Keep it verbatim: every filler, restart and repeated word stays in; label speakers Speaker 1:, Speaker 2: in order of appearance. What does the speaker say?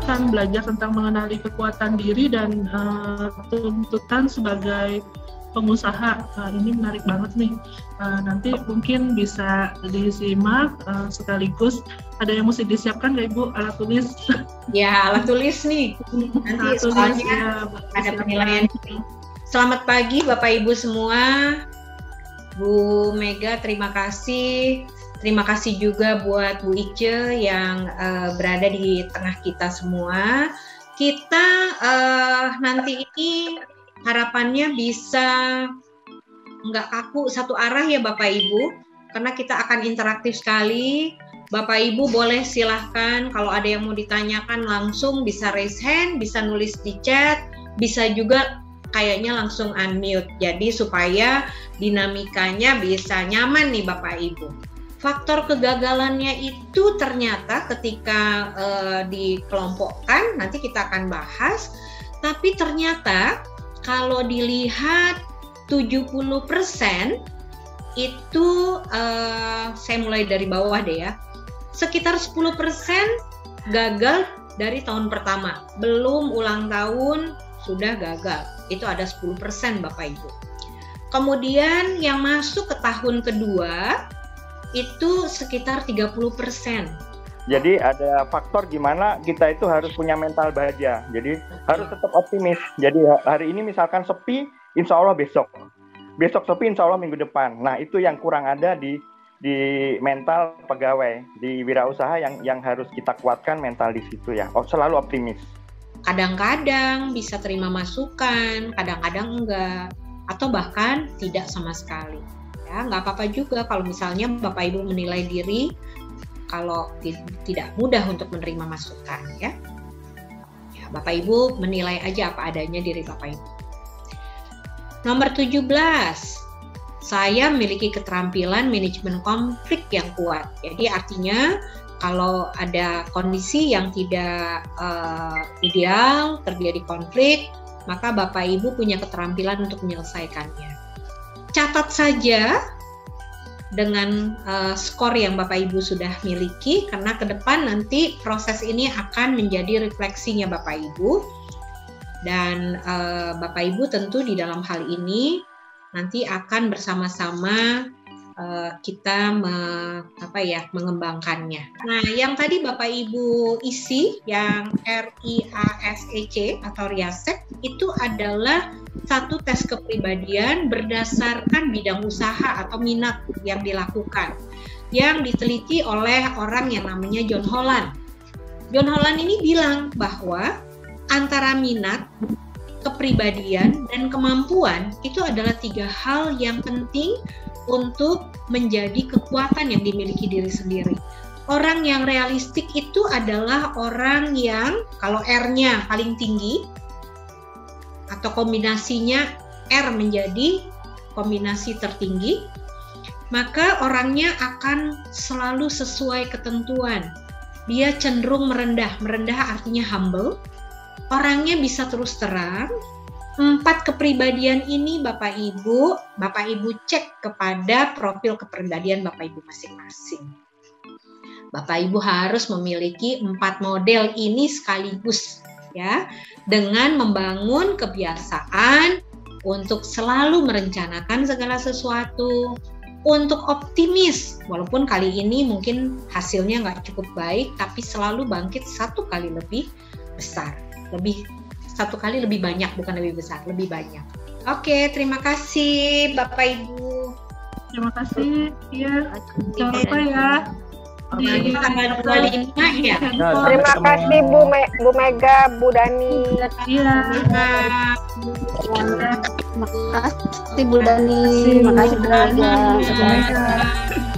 Speaker 1: akan belajar tentang mengenali kekuatan diri dan uh, tuntutan sebagai pengusaha. Uh, ini menarik banget nih. Uh, nanti mungkin bisa disimak uh, sekaligus. Ada yang mesti disiapkan nggak Ibu? Alat tulis?
Speaker 2: Ya, alat tulis nih. Nanti alat soalnya tulis, ya, ada penilaian. Selamat pagi Bapak Ibu semua. Bu Mega, terima kasih. Terima kasih juga buat Bu Ice yang uh, berada di tengah kita semua. Kita uh, nanti ini harapannya bisa nggak kaku satu arah ya Bapak Ibu, karena kita akan interaktif sekali. Bapak Ibu boleh silahkan kalau ada yang mau ditanyakan langsung bisa raise hand, bisa nulis di chat, bisa juga kayaknya langsung unmute. Jadi supaya dinamikanya bisa nyaman nih Bapak Ibu. Faktor kegagalannya itu ternyata ketika uh, dikelompokkan, nanti kita akan bahas, tapi ternyata kalau dilihat tujuh puluh persen itu, uh, saya mulai dari bawah deh ya, sekitar sepuluh persen gagal dari tahun pertama, belum ulang tahun sudah gagal, itu ada sepuluh persen Bapak Ibu. Kemudian yang masuk ke tahun kedua, itu sekitar tiga puluh persen.
Speaker 3: Jadi ada faktor gimana kita itu harus punya mental bahagia. Jadi harus tetap optimis. Jadi hari ini misalkan sepi, insya Allah besok. Besok sepi, insya Allah minggu depan. Nah itu yang kurang ada di di mental pegawai, di wirausaha yang yang harus kita kuatkan mental di situ ya. Oh, selalu optimis.
Speaker 2: Kadang-kadang bisa terima masukan, kadang-kadang enggak, atau bahkan tidak sama sekali. Ya, nggak apa-apa juga kalau misalnya Bapak Ibu menilai diri kalau tidak mudah untuk menerima masukan ya. Ya, Bapak Ibu menilai aja apa adanya diri Bapak Ibu. Nomor tujuh belas, saya memiliki keterampilan manajemen konflik yang kuat. Jadi artinya kalau ada kondisi yang tidak uh, ideal, terjadi konflik, maka Bapak Ibu punya keterampilan untuk menyelesaikannya. Catat saja dengan uh, skor yang Bapak Ibu sudah miliki, karena ke depan nanti proses ini akan menjadi refleksinya Bapak Ibu. Dan uh, Bapak Ibu tentu di dalam hal ini nanti akan bersama-sama uh, kita me, apa ya, mengembangkannya. Nah, yang tadi Bapak Ibu isi, yang R I A S E C atau RIASEC, itu adalah satu tes kepribadian berdasarkan bidang usaha atau minat yang dilakukan, yang diteliti oleh orang yang namanya John Holland. John Holland ini bilang bahwa antara minat, kepribadian, dan kemampuan itu adalah tiga hal yang penting untuk menjadi kekuatan yang dimiliki diri sendiri. Orang yang realistik itu adalah orang yang kalau R-nya paling tinggi, atau kombinasinya R menjadi kombinasi tertinggi, maka orangnya akan selalu sesuai ketentuan. Dia cenderung merendah, merendah artinya humble. Orangnya bisa terus terang. Empat kepribadian ini Bapak Ibu, Bapak Ibu cek kepada profil kepribadian Bapak Ibu masing-masing. Bapak Ibu harus memiliki empat model ini sekaligus, ya, dengan membangun kebiasaan untuk selalu merencanakan segala sesuatu, untuk optimis, walaupun kali ini mungkin hasilnya nggak cukup baik, tapi selalu bangkit satu kali lebih besar, lebih satu kali lebih banyak, bukan lebih besar, lebih banyak. Oke, terima kasih Bapak Ibu.
Speaker 1: Terima kasih, ya, jangan lupa ya.
Speaker 2: Jadi tanggal dua puluh lima ya.
Speaker 4: Terima kasih Bu, Me Bu Mega, Bu Dani.
Speaker 1: Iya.
Speaker 4: Terima kasih Bu Dani. Terima kasih Bu Mega.